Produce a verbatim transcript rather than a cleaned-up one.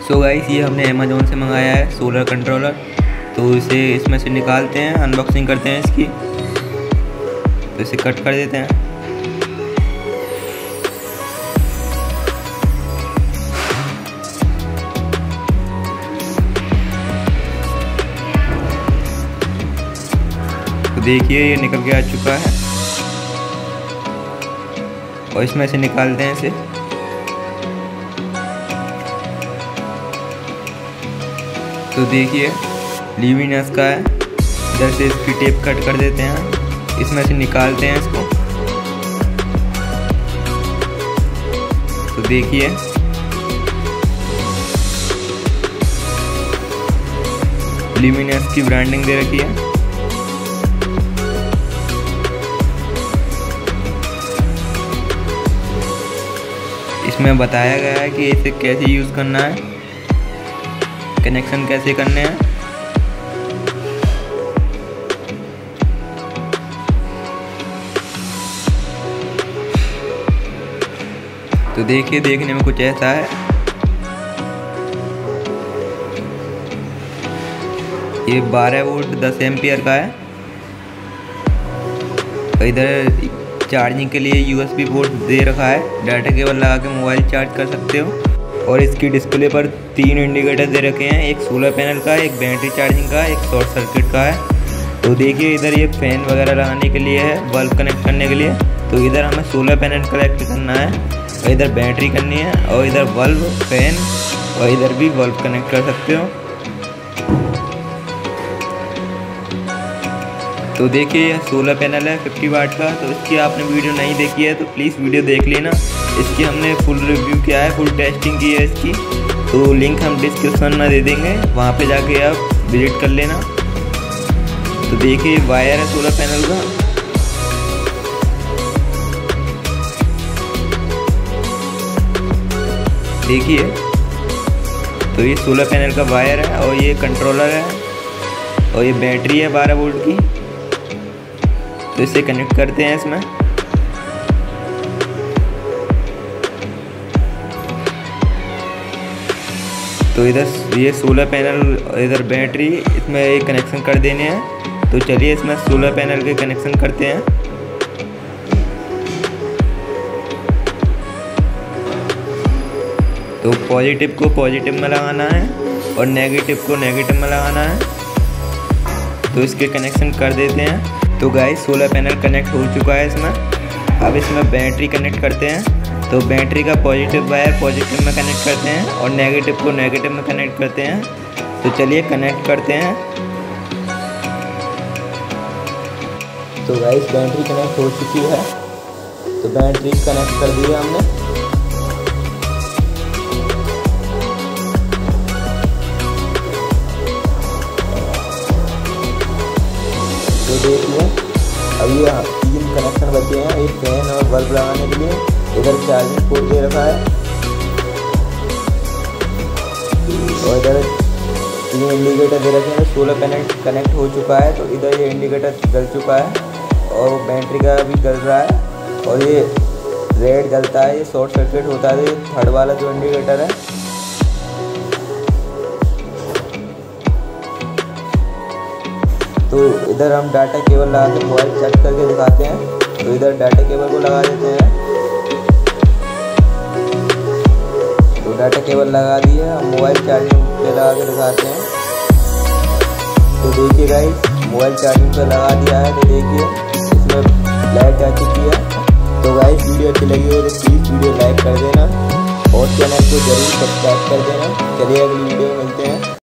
So guys, ये हमने Amazon से मंगाया है सोलर कंट्रोलर। तो इसे इसमें से निकालते हैं, अनबॉक्सिंग करते हैं इसकी। तो इसे कट कर देते हैं। तो देखिए ये निकल के आ चुका है और इसमें से निकालते हैं इसे। तो देखिए ल्यूमिनस का है, इधर से इसकी टेप कट कर देते हैं, इसमें से निकालते हैं इसको। तो देखिए ल्यूमिनस की ब्रांडिंग दे रखी है। इसमें बताया गया है कि इसे कैसे यूज़ करना है, कनेक्शन कैसे करने हैं। तो देखिए देखने में कुछ ऐसा है। ये बारह वोल्ट दस एम्पियर का है। इधर चार्जिंग के लिए यूएसबी पोर्ट दे रखा है, डाटा केबल लगा के मोबाइल चार्ज कर सकते हो। और इसकी डिस्प्ले पर तीन इंडिकेटर दे रखे हैं, एक सोलर पैनल का, एक बैटरी चार्जिंग का, एक शॉर्ट सर्किट का है। तो देखिए इधर ये फैन वगैरह लगाने के लिए है, बल्ब कनेक्ट करने के लिए। तो इधर हमें सोलर पैनल कनेक्ट करना है और इधर बैटरी करनी है और इधर बल्ब, फैन और इधर भी बल्ब कनेक्ट कर सकते हो। तो देखिए यह सोलर पैनल है पचास वाट का। तो इसकी आपने वीडियो नहीं देखी है तो प्लीज़ वीडियो देख लेना। इसकी हमने फुल रिव्यू किया है, फुल टेस्टिंग की है इसकी। तो लिंक हम डिस्क्रिप्शन में दे देंगे, वहाँ पे जाके आप विजिट कर लेना। तो देखिए वायर है सोलर पैनल का। देखिए तो ये सोलर पैनल का वायर है और ये कंट्रोलर है और ये बैटरी है बारह वोल्ट की। तो इसे कनेक्ट करते हैं इसमें। तो इधर ये सोलर पैनल, इधर बैटरी, इसमें एक कनेक्शन कर देने हैं। तो चलिए इसमें सोलर पैनल के कनेक्शन करते हैं। तो पॉजिटिव को पॉजिटिव में लगाना है और नेगेटिव को नेगेटिव में लगाना है। तो इसके कनेक्शन कर देते हैं। तो गाइस सोलर पैनल कनेक्ट हो चुका है इसमें। अब इसमें बैटरी कनेक्ट करते हैं। तो बैटरी का पॉजिटिव वायर पॉजिटिव में कनेक्ट करते हैं और नेगेटिव को नेगेटिव में कनेक्ट करते हैं। तो चलिए कनेक्ट करते हैं। तो गाइस बैटरी कनेक्ट हो चुकी है। तो बैटरी कनेक्ट कर दी है हमने। तो देखिए अब ये तीन कनेक्शन बचे हैं, एक फैन और बल्ब लगाने के लिए। इधर चार्जिंग पोर्ट दे रखा है और इधर तीन इंडिकेटर दे रखे हैं। सोलर पैनल कनेक्ट हो चुका है। तो इधर ये इंडिकेटर जल चुका है और बैटरी का भी जल रहा है और ये रेड जलता है, ये शॉर्ट सर्किट होता है। ये थर्ड वाला जो इंडिकेटर है। तो इधर हम डाटा केबल लगा के मोबाइल चार्ज करके दिखाते हैं। तो इधर डाटा केबल को लगा देते हैं। तो डाटा केबल लगा दी है, हम मोबाइल चार्जिंग पे लगा के दिखाते हैं। तो देखिए गाइस मोबाइल चार्जिंग पे लगा दिया है। तो देखिए इसमें लाइट आ चुकी है। तो गाइस वीडियो अच्छी लगी हो तो प्लीज़ वीडियो लाइक कर देना और चैनल को जरूर सब्सक्राइब कर देना। चलिए अगली वीडियो में मिलते हैं।